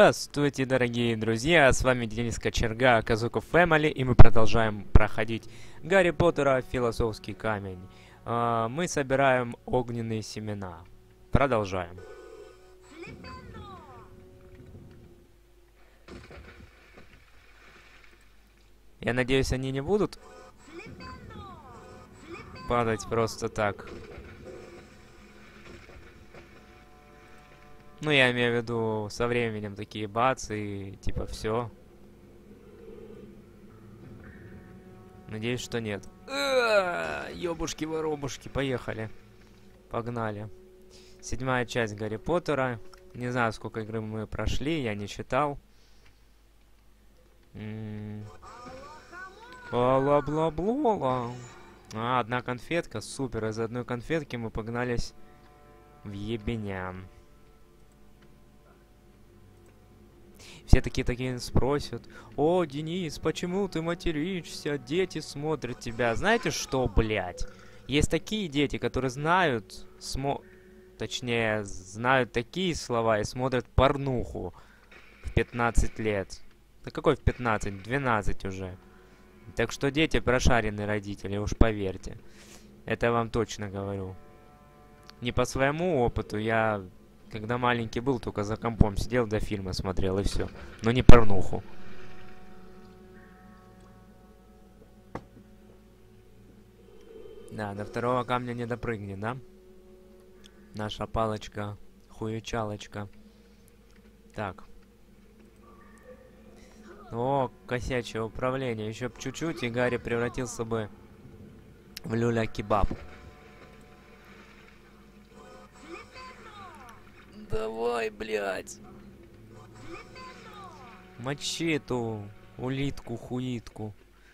Здравствуйте, дорогие друзья! С вами Денис Кочерга, Казуко Фэмили, и мы продолжаем проходить Гарри Поттера Философский камень. Мы собираем огненные семена. Продолжаем. Я надеюсь, они не будут падать просто так. Ну, я имею в виду, со временем такие бац и типа все. Надеюсь, что нет. Ёбушки-воробушки, поехали. Погнали. 7-я часть Гарри Поттера. Не знаю, сколько игры мы прошли, я не считал. Бла-бла-бла-бла. Одна конфетка, супер. Из одной конфетки мы погнались в ебеня. Все такие спросят: «О, Денис, почему ты материшься? Дети смотрят тебя». Знаете что, блядь? Есть такие дети, которые знают, точнее, знают такие слова и смотрят порнуху в 15 лет. Да какой в 15? 12 уже. Так что дети прошаренные родители, уж поверьте. Это я вам точно говорю. Не по своему опыту, я когда маленький был, только за компом сидел, до фильма смотрел и все. Но не порнуху. Да, до второго камня не допрыгнет, да? Наша палочка, хуючалочка. Так. О, косячее управление. Еще б чуть-чуть, и Гарри превратился бы в люля-кебаб. Давай, блядь. Мочи эту улитку-хуитку.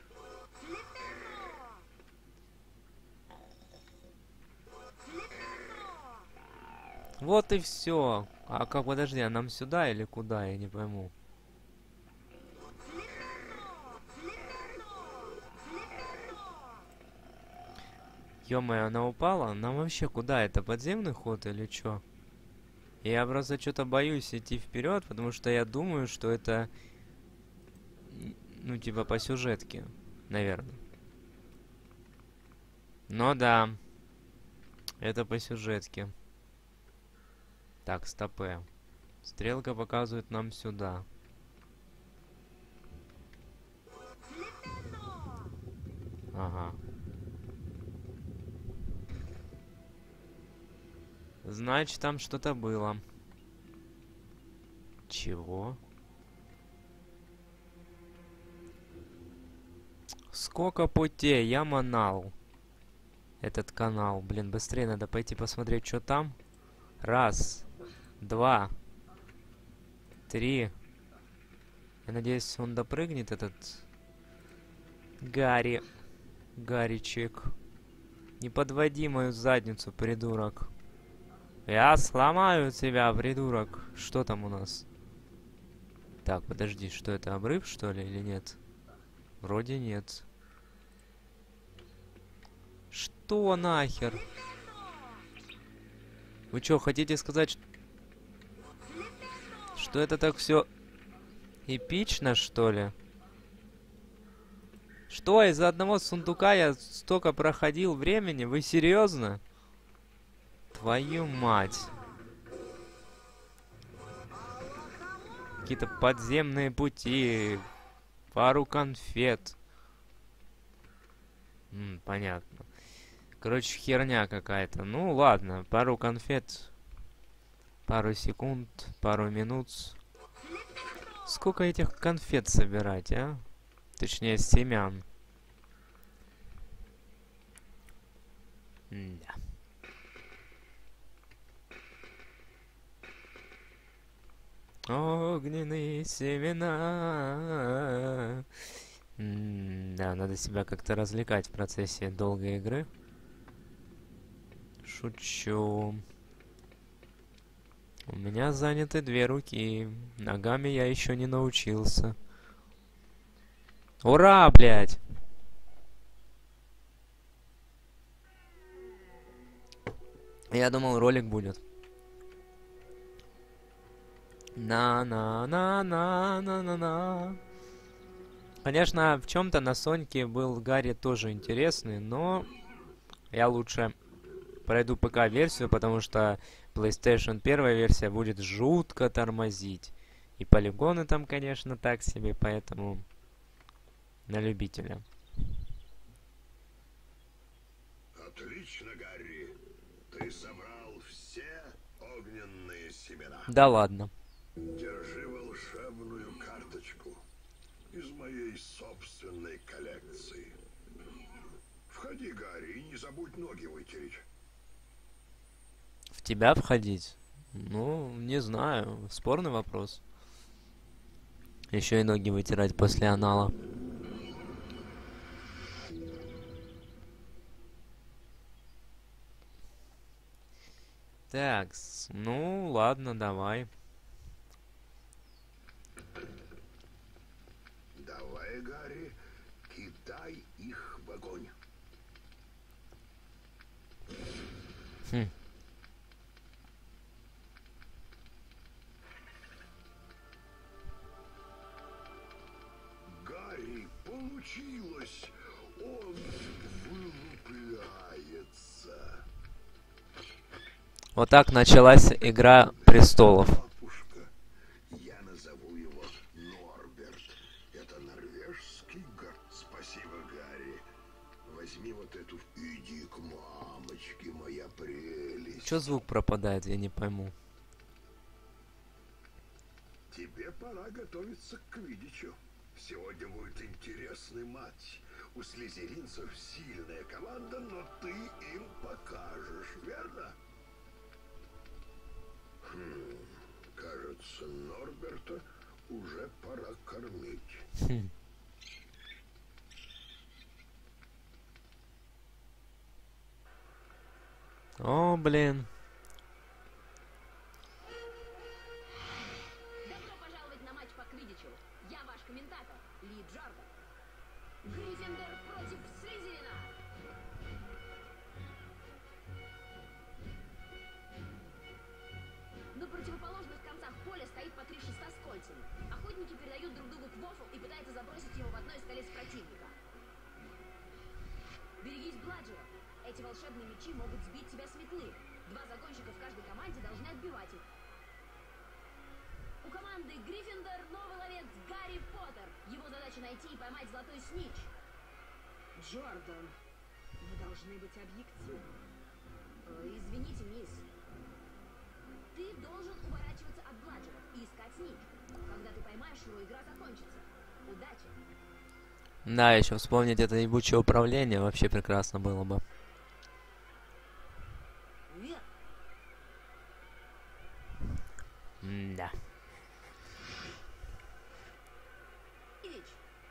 Вот и все. А как, подожди, а нам сюда или куда? Я не пойму. Ё-моё, она упала? Нам вообще куда? Это подземный ход или чё? Я просто что-то боюсь идти вперед, потому что я думаю, что это, ну, типа по сюжетке, наверное. Но да, это по сюжетке. Так, стопэ. Стрелка показывает нам сюда. Ага. Значит, там что-то было. Чего? Сколько путей? Я манал. Этот канал. Блин, быстрее надо пойти посмотреть, что там. Раз. Два. Три. Я надеюсь, он допрыгнет, этот Гарри. Гаричек. Не подводи мою задницу, придурок. Я сломаю тебя, придурок. Что там у нас? Так, подожди, что это, обрыв, что ли, или нет? Вроде нет. Что нахер? Вы что, хотите сказать, что это так все эпично, что ли? Что, из-за одного сундука я столько проходил времени? Вы серьезно? Твою мать. Какие-то подземные пути. Пару конфет. Понятно. Короче, херня какая-то. Ну, ладно. Пару конфет. Пару секунд. Пару минут. Сколько этих конфет собирать, а? Точнее, семян. Да. Огненные семена. Да, надо себя как-то развлекать в процессе долгой игры. Шучу. У меня заняты 2 руки. Ногами я еще не научился. Ура, блядь! Я думал, ролик будет. На-на-на-на-на-на-на. Конечно, в чем-то на Соньке был Гарри тоже интересный, но я лучше пройду ПК-версию, потому что PlayStation первая версия будет жутко тормозить. И полигоны там, конечно, так себе, поэтому на любителя. Отлично, Гарри. Ты собрал все огненные семена. Да ладно. Держи волшебную карточку из моей собственной коллекции. Входи, Гарри, и не забудь ноги вытереть. В тебя входить? Ну, не знаю. Спорный вопрос. Еще и ноги вытирать после анала. Так, ну ладно, давай. Давай, Гарри, кидай их в огонь. Хм. Гарри, получилось! Он вылупляется. Вот так началась Игра Престолов. Папушка, я назову его Норберт. Это норвежский год. Спасибо, Гарри. Возьми вот эту. Иди к мамочке, моя прелесть. Чё звук пропадает, я не пойму. Тебе пора готовиться к квиддичу. Сегодня будет интересный матч. У слизеринцев сильная команда, но ты им покажешь, верно? Кажется, Норберта уже пора кормить. О, блин. Добро пожаловать на матч по квиддичу. Я ваш комментатор, Ли Джордан. Гриффиндор против Слизерина. На противоположных концах поля стоит по 3 шеста с кольцами. Охотники передают друг другу квофл и пытаются забросить его в одно из колец противника. Берегись Бладжера. Эти волшебные мечи могут сбить тебя с метлы. 2 загонщика в каждой команде должны отбивать их. У команды Гриффиндор новый ловец Гарри Поттер. Его задача найти и поймать золотой снитч. Джордан, мы должны быть объективны. Извините, мисс. Ты должен уворачиваться от Бладжеров и искать снитч. Когда ты поймаешь его, игра закончится. Удачи! Да, еще вспомнить это ебучее управление вообще прекрасно было бы. Вверх! Да. Снитч!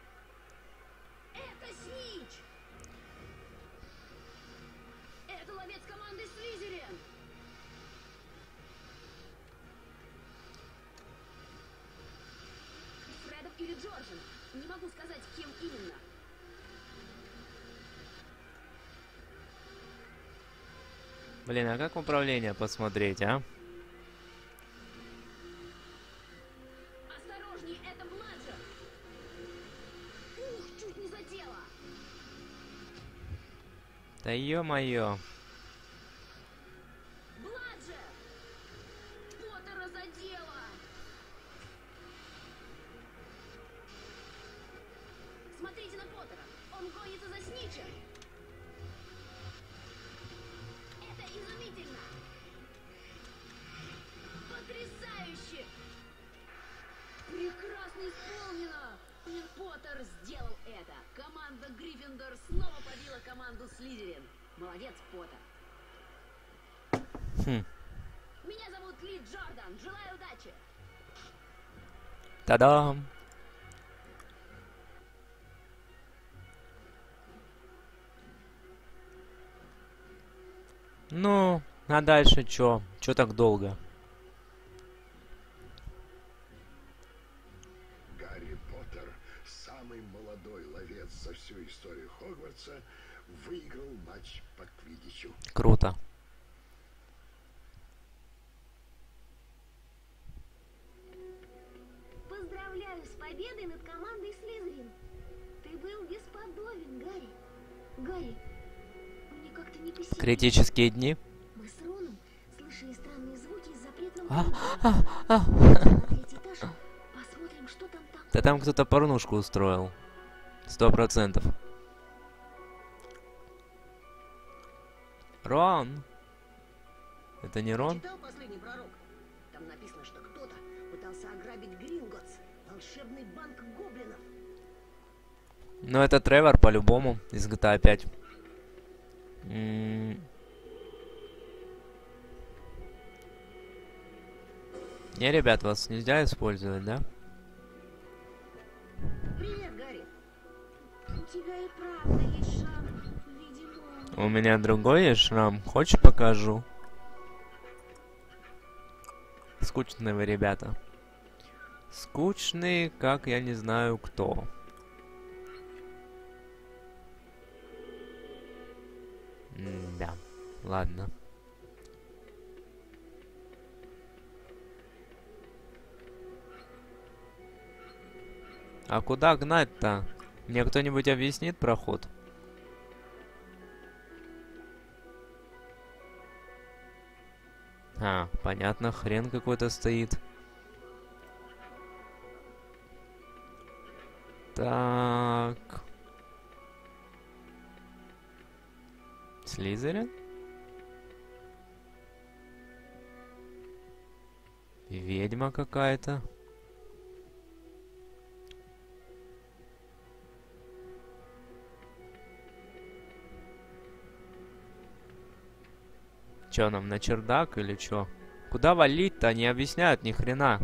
Это снитч! Это ловец команды Слизерин! Фредов или Джорджин? Не могу сказать, кем именно. Блин, а как управление посмотреть, а? Осторожней, это Бладжер! Ух, чуть не задела! Да ё-моё. Бладжер! Поттера задела! Смотрите на Поттера! Он гонится за Снитчем! Это изумительно! Потрясающе! Прекрасно исполнено! Поттер сделал это! Команда Гриффиндор снова побила команду Слизерин! Молодец, Поттер! Хм. Меня зовут Ли Джордан! Желаю удачи! Та-дам! Ну, а дальше чё? Чё так долго? Гарри Поттер, самый молодой ловец за всю историю Хогвартса, выиграл матч по квиддичу. Круто. Поздравляю с победой над командой Слизерин. Ты был бесподобен, Гарри. Гарри, мне как-то не по себе. Критические дни. Мы с Роном слышали странные звуки из запретного А, коридора. На третий этаж. Посмотрим, что там. Да там кто-то порнушку устроил. 100%. Рон! Это не Рон? Читал «Последний пророк»? Там написано, что кто-то пытался ограбить Гринготс, волшебный банк гоблинов. Ну, это Тревор, по-любому, из GTA 5. Не, ребят, вас нельзя использовать, да? Привет, Гарри. У тебя и правда есть шанс в виде молнии. У меня другой есть шрам. Хочешь, покажу? Скучные вы, ребята. Скучные, как я не знаю кто. Да, ладно. А куда гнать-то? Мне кто-нибудь объяснит проход? А, понятно, хрен какой-то стоит. Так. Слизерин? Ведьма какая-то. Чё нам, на чердак или чё? Куда валить-то? Не объясняют ни хрена.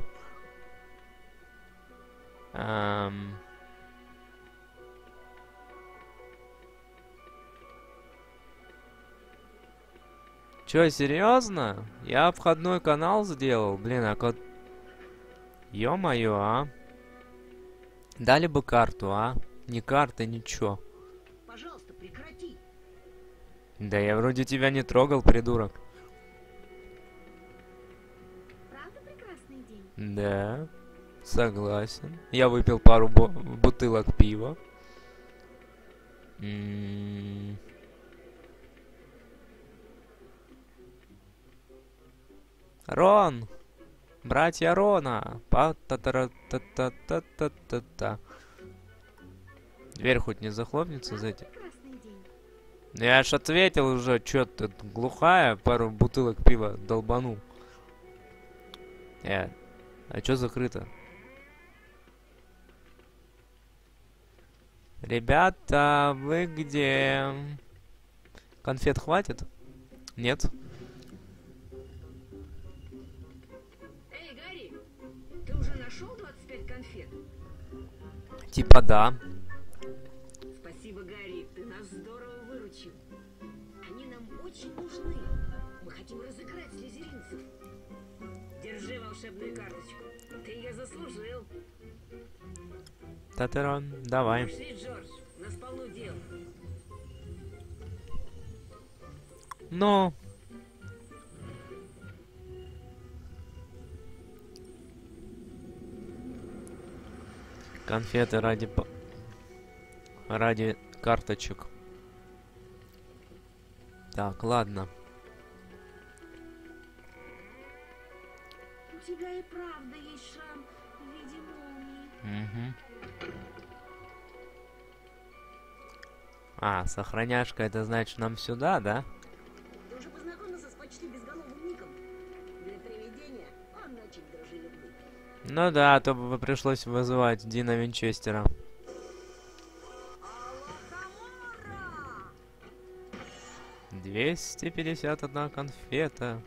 Чё, серьезно? Я входной канал сделал? Блин, а код... Ё-моё, а? Дали бы карту, а? Ни карты, ничего. Пожалуйста, прекрати. Да я вроде тебя не трогал, придурок. Правда прекрасный день? Да, согласен. Я выпил пару бутылок пива. Рон! Братья Рона! Па-та-та-та-та-та-та-та. Дверь хоть не захлопнется за этим? Прекрасный день. Я ж ответил уже, чё ты глухая, пару бутылок пива долбанул. А чё закрыто? Ребята, вы где? Конфет хватит? Нет? Эй, Гарри, ты уже нашел 25 конфет? Типа да. Спасибо, Гарри, ты нас здорово выручил. Они нам очень нужны. Мы хотим разыграть слизеринцев. Держи волшебную карточку. Ты ее заслужил. Татерон, давай. Пошли, Джордж, у нас полно дел. Ну. Конфеты ради карточек. Так, ладно. У тебя и правда есть шрам в виде молнии. Угу. А, сохраняшка, это значит нам сюда, да? Ты уже познакомился с почти безголовым Ником? Для привидения он очень дружелюбный. Ну да, а то бы пришлось вызывать Дина Винчестера. 251 конфета.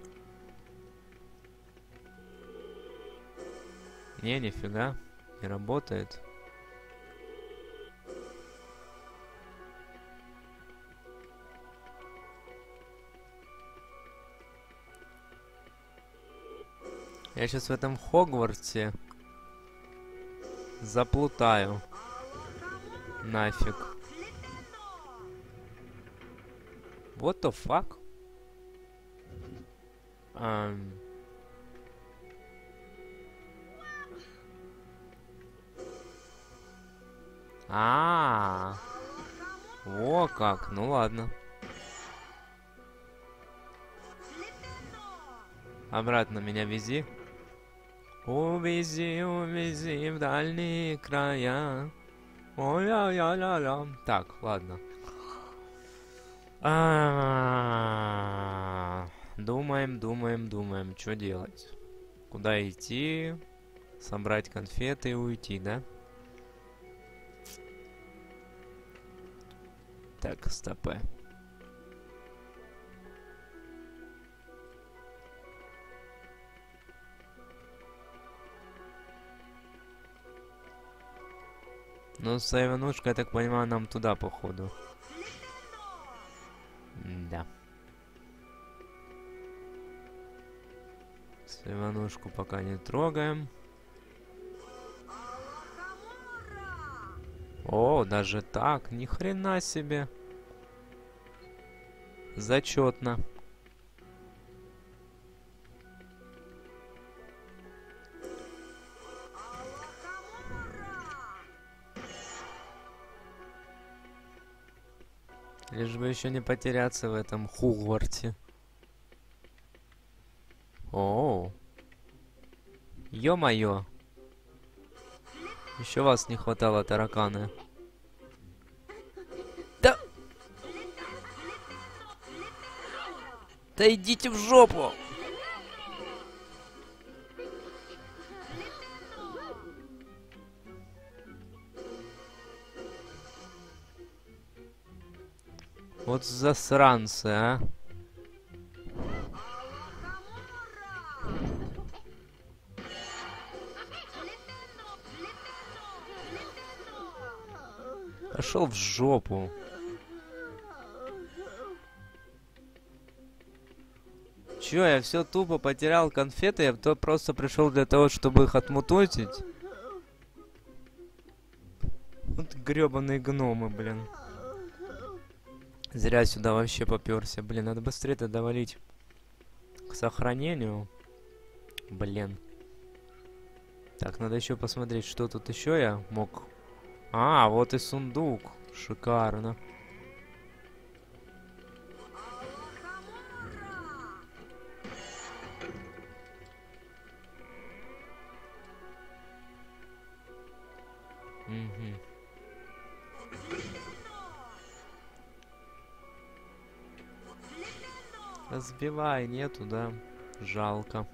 Не, нифига, не работает. Я сейчас в этом Хогвартсе заплутаю. Нафиг. What the fuck? А, о как, ну ладно. Обратно меня вези. Увези, увези в дальние края. Ой-ля-ля-ля-ля. Так, ладно. Думаем, думаем, думаем, что делать. Куда идти? Собрать конфеты и уйти, да? Так, стопэ. Ну, с Иванушкой, я так понимаю, нам туда, походу. Да. С Иванушку пока не трогаем. О, даже так, ни хрена себе. Зачетно. Лишь бы еще не потеряться в этом Хогвартсе. О, ё-моё. Еще вас не хватало, тараканы. Да! Да идите в жопу! Вот засранцы, а. Пошел в жопу. Чё, я все тупо потерял конфеты, я то просто пришел для того, чтобы их отмутотить. Вот гребаные гномы, блин. Зря сюда вообще попёрся. Блин, надо быстрее это довалить к сохранению. Блин. Так, надо еще посмотреть, что тут еще я мог. А, вот и сундук. Шикарно. Угу. Разбивай, нету, да? Жалко.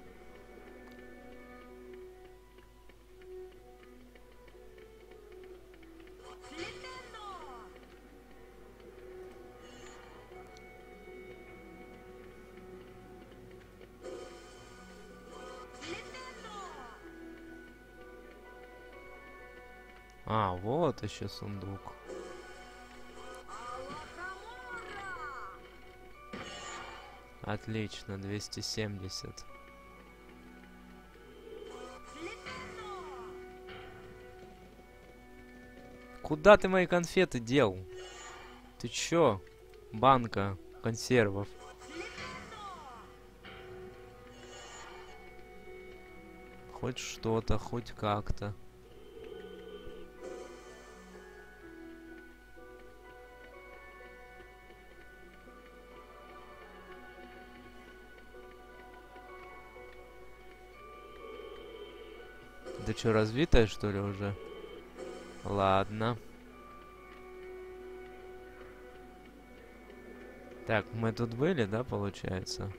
А, вот еще сундук. Отлично, 270. Куда ты мои конфеты дел? Ты чё? Банка консервов. Хоть что-то, хоть как-то. Да чё, развитая, что ли, уже? Ладно. Так, мы тут были, да, получается?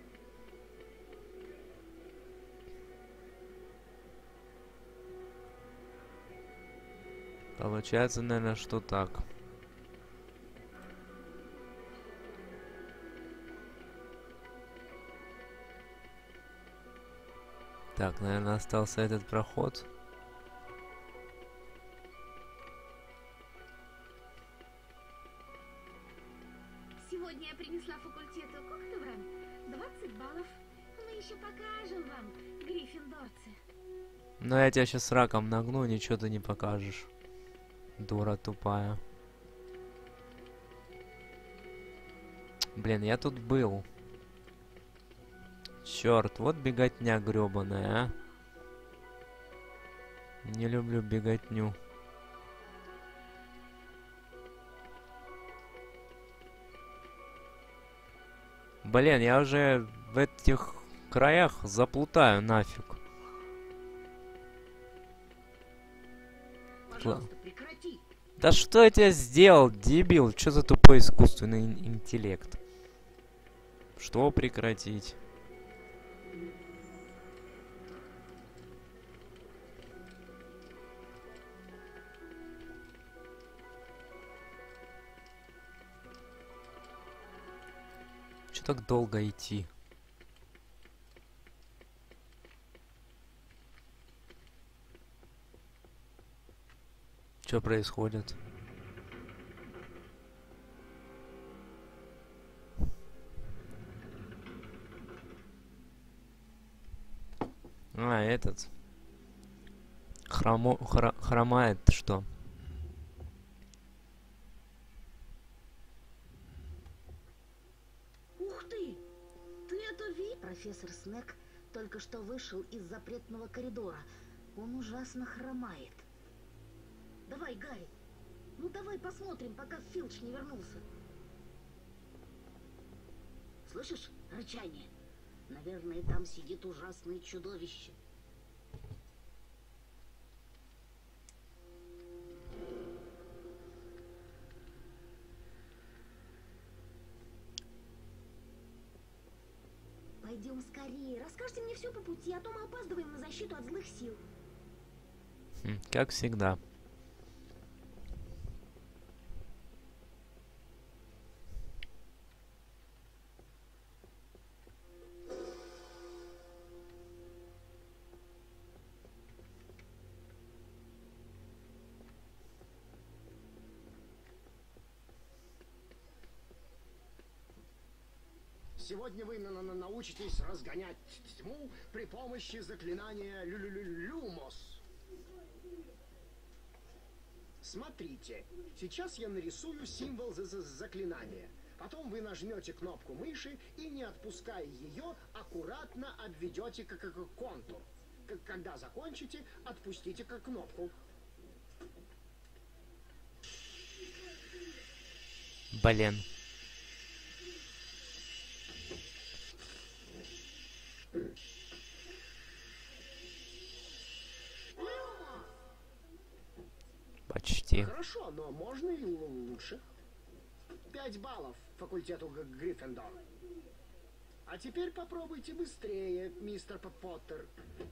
Получается, наверное, что так. Так, наверное, остался этот проход. Сегодня я принесла факультету Коктевран 20 баллов. Мы еще покажем вам, гриффиндорцы. Но я тебя сейчас раком нагну, ничего ты не покажешь. Дура тупая. Блин, я тут был. Черт, вот беготня гребаная, а. Не люблю беготню. Блин, я уже в этих краях заплутаю нафиг. Пожалуйста, прекрати. Да что я тебе сделал, дебил? Что за тупой искусственный интеллект? Что прекратить? Че так долго идти? Что происходит? А, этот. Хромает, что? Ух ты! Ты это видишь? Профессор Снег только что вышел из запретного коридора. Он ужасно хромает. Давай, Гарри. Ну давай посмотрим, пока Филч не вернулся. Слышишь рычание? Наверное, там сидит ужасное чудовище. Пойдем скорее. Расскажите мне все по пути, а то мы опаздываем на защиту от злых сил. Как всегда. Сегодня вы научитесь разгонять тьму при помощи заклинания Люмос. Смотрите, сейчас я нарисую символ заклинания. Потом вы нажмете кнопку мыши и, не отпуская ее, аккуратно обведете контур. Когда закончите, отпустите кнопку. Блин. Почти. Хорошо, но можно и лучше. 5 баллов факультету Гриффиндор. А теперь попробуйте быстрее, мистер Поттер.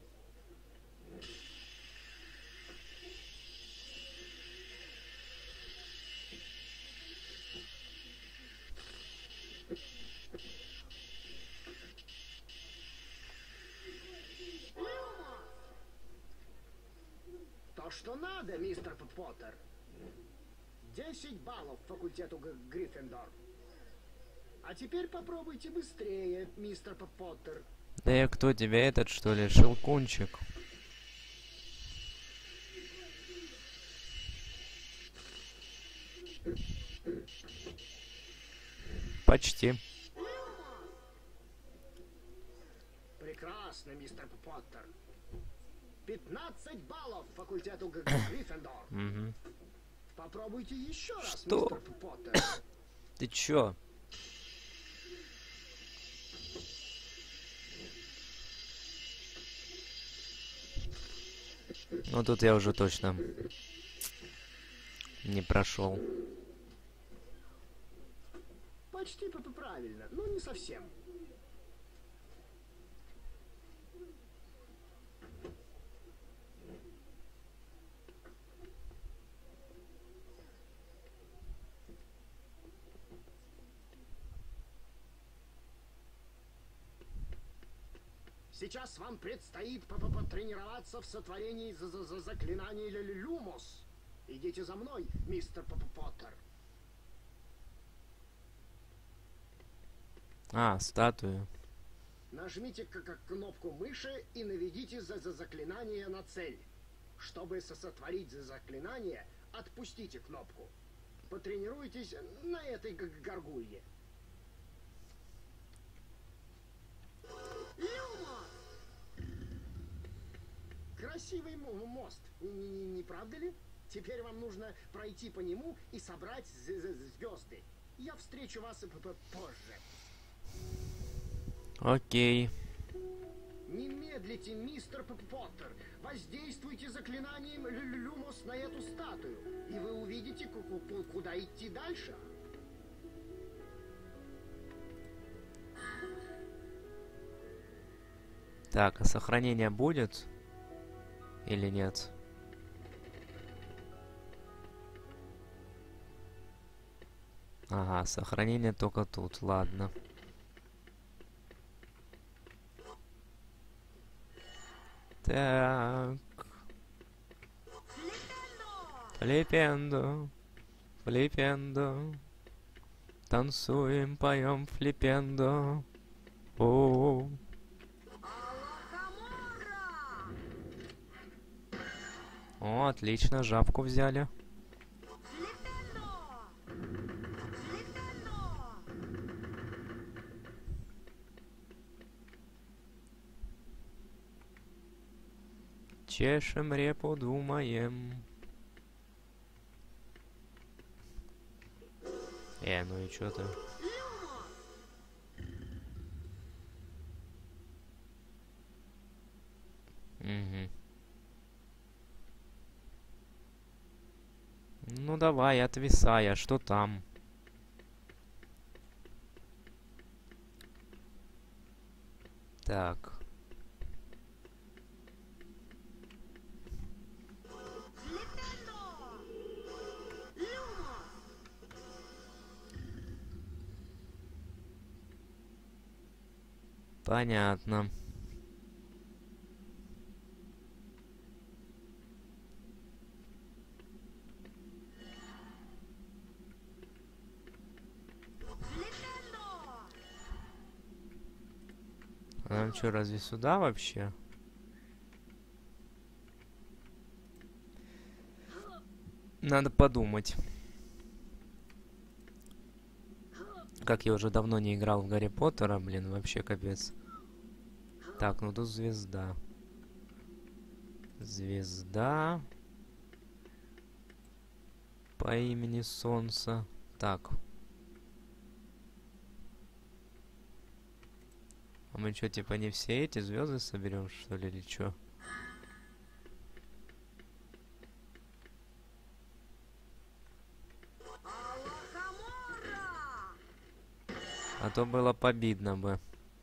То, что надо, мистер Поттер. 10 баллов факультету Гриффиндор. А теперь попробуйте быстрее, мистер Поттер. Да я кто тебя, этот что ли, Щелкунчик? Почти. Прекрасно, мистер Поттер. 15 баллов факультету Гриффиндор. Угу. Попробуйте еще раз, Что? мистер Поттер. Ты чё? Ну тут я уже точно не прошел. Почти правильно, но не совсем. Сейчас вам предстоит потренироваться в сотворении заклинаний Люмос. Идите за мной, мистер Поттер. А, статую. Нажмите кнопку мыши и наведите заклинание на цель. Чтобы сотворить заклинание, отпустите кнопку. Потренируйтесь на этой горгулье. Красивый мост, не правда ли? Теперь вам нужно пройти по нему и собрать звезды. Я встречу вас позже. Окей. Не медлите, мистер Поттер. Воздействуйте заклинанием Люмос на эту статую, и вы увидите, куда идти дальше. Так, а сохранение будет? Или нет? Ага, сохранение только тут, ладно. Так. Флипендо. Флипендо. Танцуем, поем флипендо. О. О, отлично, жабку взяли. Чешем репу, думаем. Ну и чё ты? Угу. Ну давай, отвисай, а что там? Так. Понятно. А нам что, разве сюда вообще? Надо подумать. Как я уже давно не играл в Гарри Поттера, блин, вообще капец. Так, ну тут звезда. Звезда. По имени Солнце. Так. А мы что, типа не все эти звезды соберем, что ли, или что? А то было победно бы.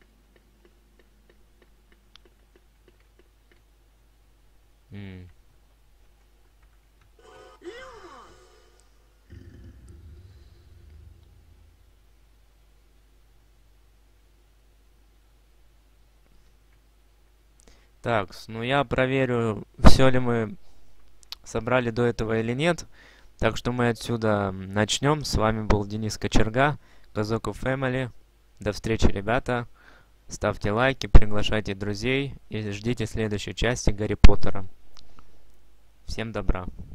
Так, ну я проверю, все ли мы собрали до этого или нет. Так что мы отсюда начнем. С вами был Денис Кочерга, Казоку Family. До встречи, ребята. Ставьте лайки, приглашайте друзей и ждите следующей части Гарри Поттера. Всем добра.